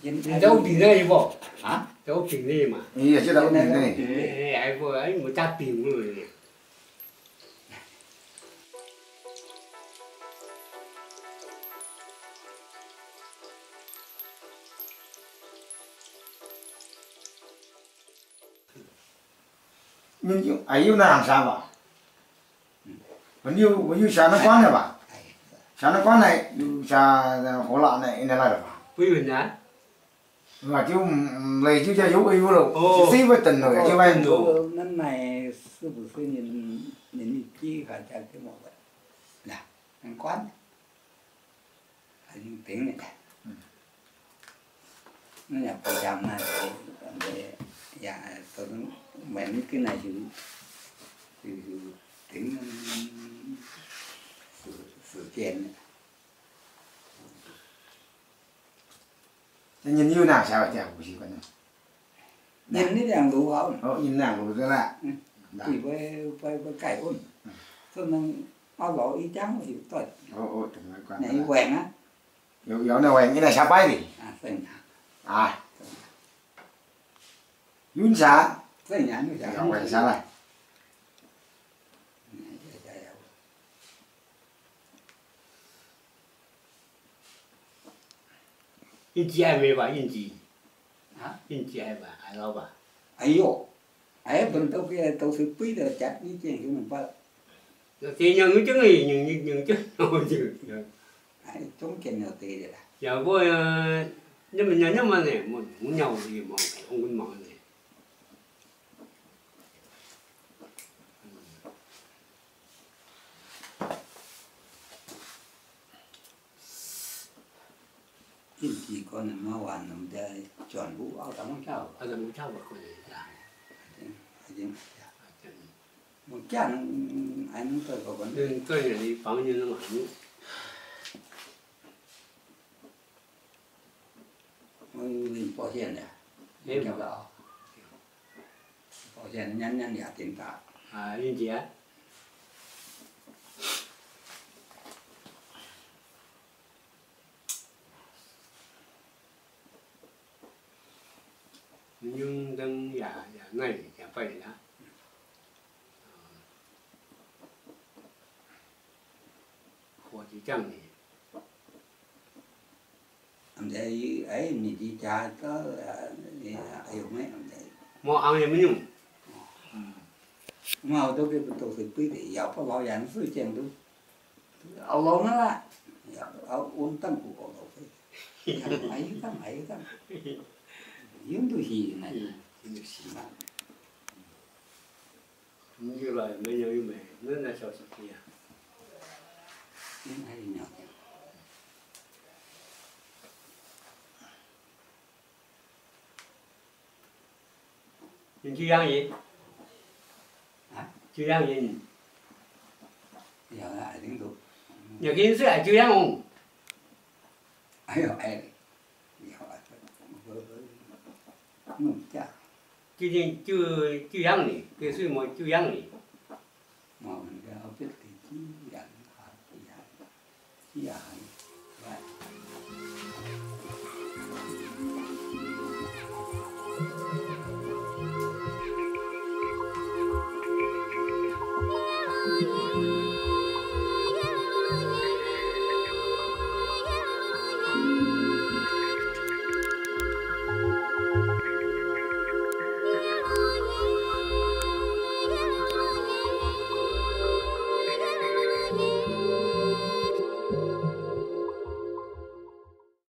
đâu tiền đây bộ hả đâu tiền đây mà chứ đâu tiền đây ai vừa ấy một ta tiền rồi nhưng ấy yêu làm sao vậy vẫn yêu sao nó quán này bà sao nó quán này sao khổ lạ này này là được quý mình á mà chứ lấy chứ cho yêu yêu rồi xí với tình rồi chứ bay rồi năm này sư phụ sư nhìn chi phải cho cái một vậy là ăn quán anh tiếng này nó nhập vào trong này để dạ tôi mẹ cái này thì tiếng sự chèn nhìn yêu nào sao chả có gì cả nhìn cái đèn đủ không nhìn nào đủ thế là chỉ với cải ôn cho nên bao lỗ y trắng thì tốt này quen á yếu nào quen cái này sao bay đi à yun sa cái nhà nó dạ quen sao này yên chị ai mấy bà yên chị hả yên chị ai bà ai lo bà ai yo ai bên tao kia tao xử quý được chặt như chuyện của mình phải thì nhận cái chứng gì nhận chứ ai chống chuyện nào thì đấy giờ bố nhưng mình nhớ mà này muốn nhau thì mà không muốn mòn này yên chỉ con nó hoàn làm ra chọn vũ áo tắm áo tắm sao mà con này là một chán anh tôi có vấn đề tôi là đi phóng như nó mà mình bỏ tiền này em kéo đó bỏ tiền nhăn giả tiền tạo à yên chị á nhưng đang giả này giả vậy đó của chị Trăng này em thấy ấy mình đi cha có hiểu mấy em thấy mua ăn gì mới nhung mà tôi cái tôi phải quý thì giàu có bao giờ nó suy chuyện tôi ông lớn đó là ông uống tâm của ông phải mấy tâm giống tôi gì này như vậy mới nhớ như mẹ nó là sao sự kia hay nhỏ nhưng chưa ăn gì hả chưa ăn gì giờ lại tiếng tụ nhờ kiến sự lại chưa ăn không ai rồi ai chưa ăn này cái suy mà chưa ăn này mà mình cái biết thì chỉ dẫn chỉ dẫn